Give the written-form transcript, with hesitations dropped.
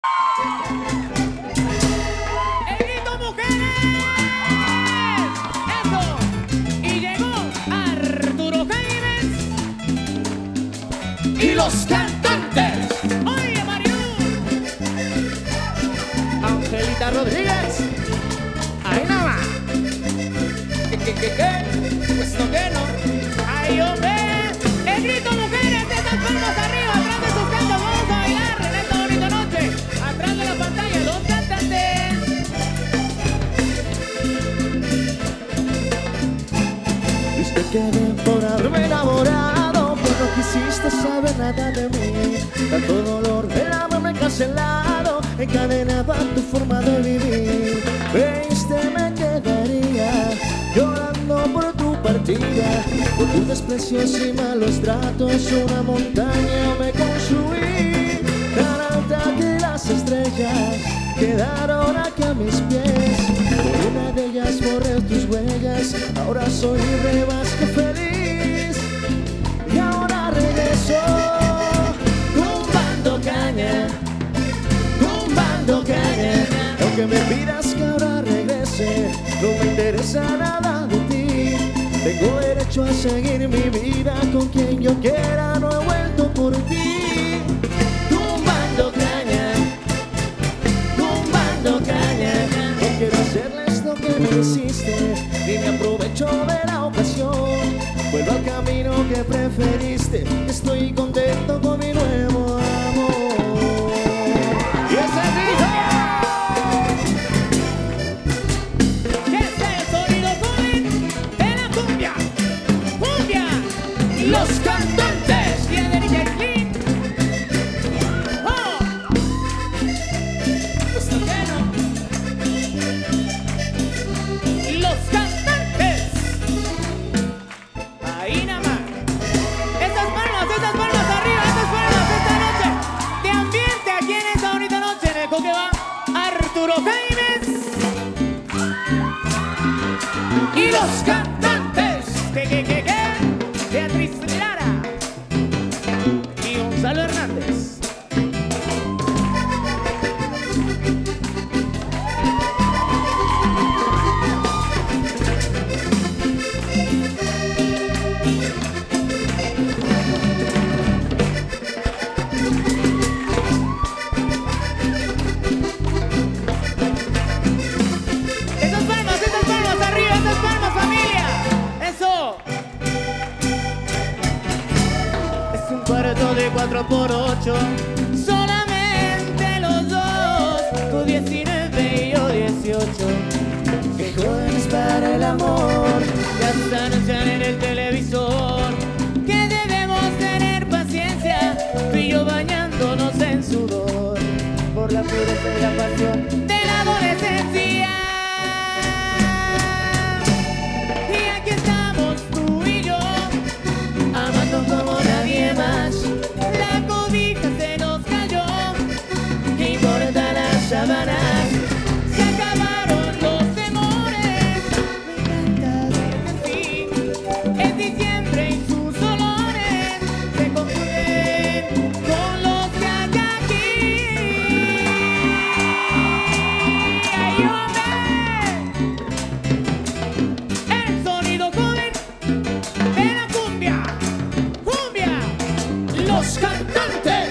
¡El grito, mujeres! ¡Eso! Y llegó Arturo Jaimes y los cantantes. ¡Oye, Mariú! Angelita Rodríguez. ¡Ahí nada más! ¿Qué? Pues no que no. ¡Ay, hombre! ¡El grito, mujeres! ¡Esas palmas arriba! ¡Atrás de sus cantos! ¡Vamos a bailar en esta bonita noche! ¡Atrás de la pantalla, los cantantes! Viste que por haberme enamorado, pues no quisiste saber nada de mí. Tanto dolor de haberme cancelado, encadenaba tu forma de vivir. Veiste me quedaría llorando por tu partida, por tus desprecios y malos tratos. Una montaña me construí, tan alta que las estrellas quedaron aquí a mis pies. Por una de ellas borré tus huellas, ahora soy libre más que feliz. Y ahora regreso, tumbando caña, tumbando caña. Aunque me pidas que ahora regrese, no me interesa nada de ti. Tengo derecho a seguir mi vida con quien yo quiera, no he vuelto por ti. Tumbando caña, tumbando caña. No quiero hacerles lo que me hiciste, ni me aprovecho de la ocasión. Vuelvo al camino que preferiste, estoy contento con mi nuevo amor. ¡Y ese grito! ¡Que es el sonido joven de la cumbia! ¡Cumbia! ¡Los cantantes! ¡Y el DJ Clean! ¡Oh! Pues no que no. ¡Los cantantes! Ahí nada más. Esas palmas arriba, esas palmas esta noche. De ambiente aquí en esta bonita noche. En el coque va Arturo Jaimes y los cantantes. ¿Qué? Beatriz Lara y Gonzalo Hernández. Esas palmas arriba, esas palmas, familia. Eso. Es un cuarto de 4x8, solamente los dos. Tú 19 y yo 18. Qué jóvenes para el amor. Ya se anuncian en el televisor que debemos tener paciencia, tú y yo bañándonos en sudor por la pureza y la pasión de la adolescencia. Y aquí estamos tú y yo, amando como nadie más. La cobija se nos cayó, ¿qué importa las sábanas? Se acabaron los temores, me encanta verte así. Es diciembre y sus olores se confunden con los que hay aquí. ¡Ay, hombre! El sonido joven de la cumbia. ¡Cumbia! ¡Los cantantes!